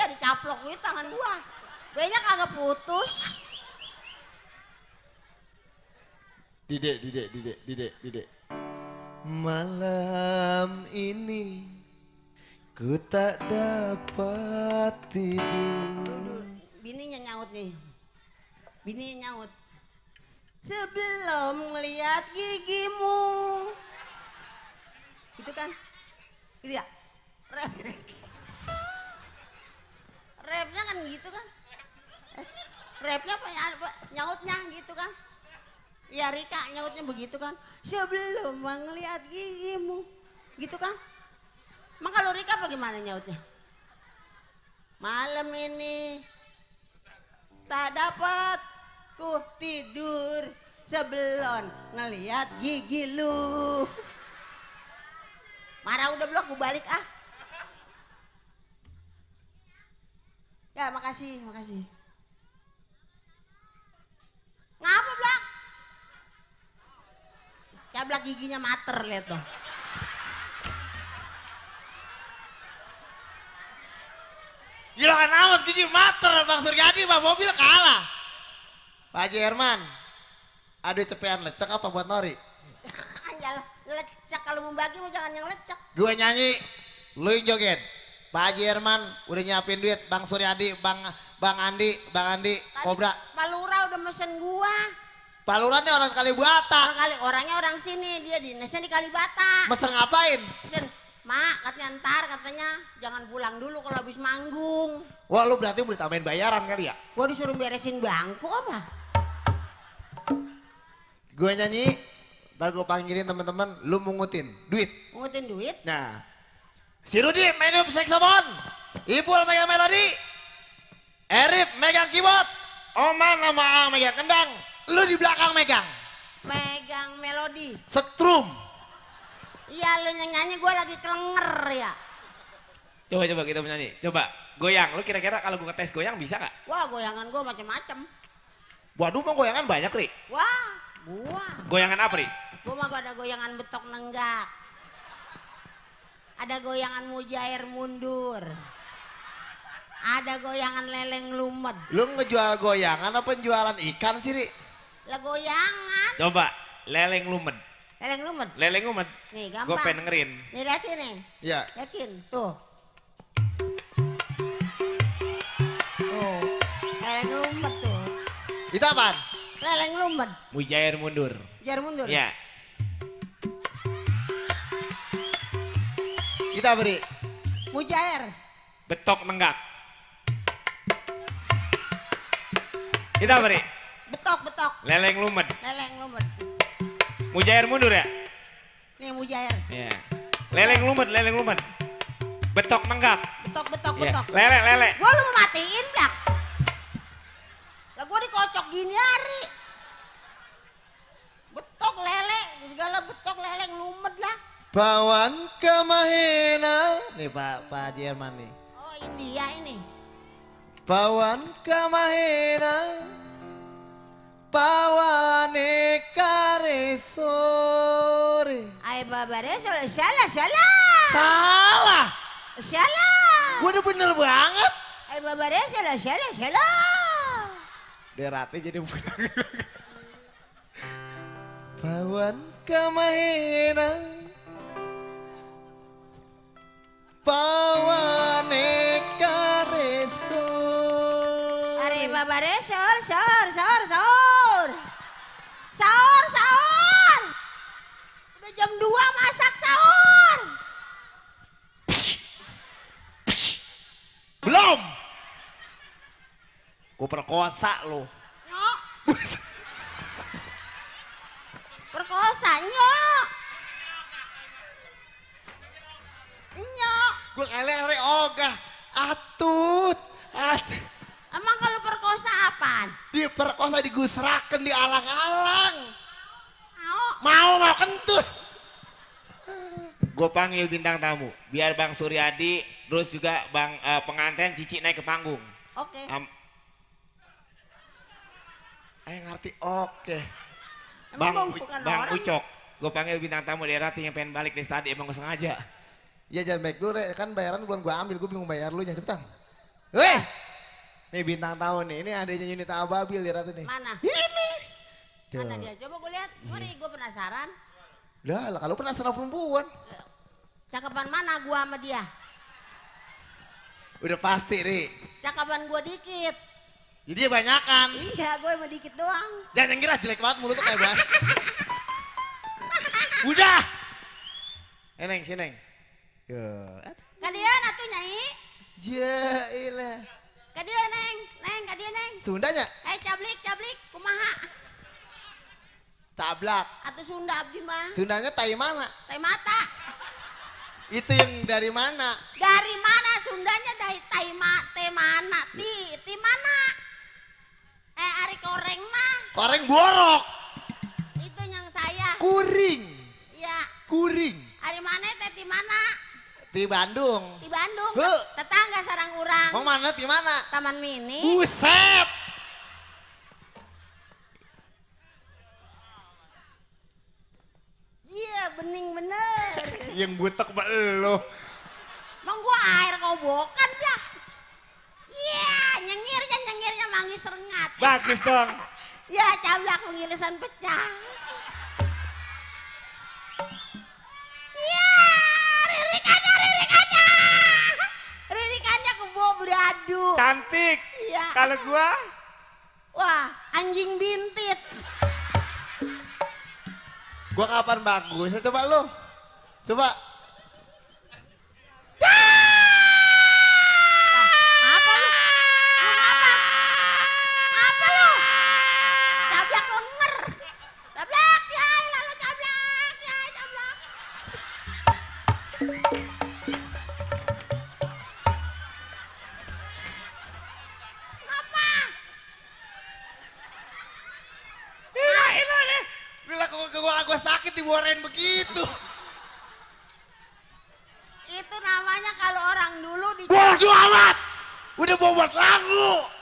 Iya dicaplok gitu tangan gua. Kayaknya kagak putus. Didek. Malam ini ku tak dapat tidur. Bininya nyaut nih. Bininya nyaut. Sebelum melihat gigimu. Gitu kan? Gitu ya? Rapnya kan gitu kan? Rapnya apa ya? Nyautnya gitu kan? Ya Rika nyautnya begitu kan? Sebelum melihat gigimu. Gitu kan? Emang kalau Rika bagaimana nyautnya? Malam ini tak dapat ku tidur sebelum ngelihat gigi lu. Marah udah blok, gue balik ah. Ya makasih. Ngapa blak? Cablak giginya mater lihat dong. Gilangan amat gigi mater Bang Suryadi, Bang mobil kalah. Pak Haji Herman, ada cepean lecek apa buat Nori? Anjal, lecek kalau mau bagi mau jangan yang lecek. Gue nyanyi, lu yang joget. Pak Haji Herman udah nyiapin duit, Bang Suryadi, Bang Andi, Kobra. Pak Lurah udah mesen gua. Pak Lurah nih orang Kalibata. Orangnya orang sini, dia dinasnya di Kalibata. Mesen ngapain? Mesen, Mak katanya jangan pulang dulu kalau habis manggung. Wah lu berarti boleh tambahin bayaran kali ya? Gua disuruh beresin bangku apa? Gue nyanyi, ntar gue panggilin teman-teman, lu mungutin duit. Mungutin duit? Nah, si Rudi main saxophone, Ipul megang melodi, Erif megang keyboard, Oman sama Ang megang kendang, lu di belakang megang melodi. setrum. Iya lu yang nyanyi, gue lagi kelenger ya. Coba kita menyanyi. Coba goyang. Lu kira-kira kalau gue ngetes goyang bisa nggak? Wah goyangan gue macem-macem. Waduh, mau goyangan banyak, Ri. Wah, gua. Goyangan apa, Ri? Gua mah ada goyangan betok nenggak. Ada goyangan mujair mundur. Ada goyangan leleng lumet. Lu ngejual goyangan apa jualan ikan sih, Ri? Lah goyangan. Coba leleng lumet. Leleng lumet. Leleng lumet. Nih gampang. Gue pengen dengerin. Nih liatin nih. Iya. Liatin tuh. Tuh. Leleng lumet tuh. Itu apaan? Leleng lumet. Mujair mundur. Jar mundur. Ya. Kita beri. Mujair. Betok nenggak. Kita beri. Betok. Leleng lumet. Leleng lumet. Mujair mundur ya? Nih mujair. Ya. Leleng lumet. Betok nenggak. Betok. Ya. Lele. Gua lu mau matiin Blak. Lah gua dikocok gini hari. Betok lele, segala betok leleng lumet lah. Pawan Kamahena. Nih Pak Haji Herman nih. Oh India ini. Pawan Kamahena. Pawane karesore. Ay babare salah. Salah. Gue udah bener banget. Ay babare salah. Derati jadi bukan. Pawan Kamahena. Pawane karesore. Ay babare sahur. Udah jam 2 masak sahur. Belum. Gue perkosa lo. Nyok. Perkosa nyok. Gue kali ogah. Atut. Emang kalau perkosa apaan? Diperkosa digusraken di alang-alang. Mau. Mau kentut. Gue panggil bintang tamu. Biar Bang Suryadi, terus juga Bang pengantin Cici naik ke panggung. Oke. Ayo ngerti oke. Emang bukan Bang orang. Ucok. Gue panggil bintang tamu daerah yang pengen balik dari tadi, emang gak sengaja. Ya jangan baik dulu kan bayaran belum gue ambil, gue bingung bayar lu nya cepetan. Weh, nih bintang tamu nih, ini adanya Yunita Ababil ya Ratu nih. Mana? Ini. Mana Tuh. dia? Coba gue lihat. Mari gue penasaran. Lah, kalau penasaran perempuan. Cakapan mana gua sama dia? Udah pasti, Ri. Cakapan gua dikit. Jadi ya banyakan. Iya, gue emang dikit doang. Jangan yang kira jelek banget mulut tuh kayak banget. Udah. Neng, sini Neng. Yo. Kadian atuh nyai. Jailah. Kadian neng, kadian neng. Sundanya? Cablik, kumaha? Cablak. Atuh Sunda abdi mah. Sundanya tai mana? Tai mata. Itu yang dari mana? Dari mana Sundanya dari tai mana? Ti mana? Ari koreng mah. Koreng borok. Itu yang saya. Kuring. Iya. Kuring. Ari mana teh ti mana? Di Bandung. Di Bandung. Huh. Tetangga sarang urang. Mau mana di mana? Taman Mini. Buset. Iya, bening bener. Yang butek mbak lo. Mang gua air kobokan dah. Iya, nyengirnya manggis rengat. Bagus dong. Ya, cablak pengilisan pecah. Iya, ririkannya. Ririkannya kebo beradu. Cantik. Iya. Kalau gua Wah, anjing bintit. Gua kapan bagusnya coba lo? Coba. Apa lu? Apa lu? Cablak lenger. Cablak, ya, lalu cablak. Apa? Ini nih. Bila gua sakit diborain begitu. Itu namanya kalau orang dulu di Bodoh amat. Udah mau buat lagu.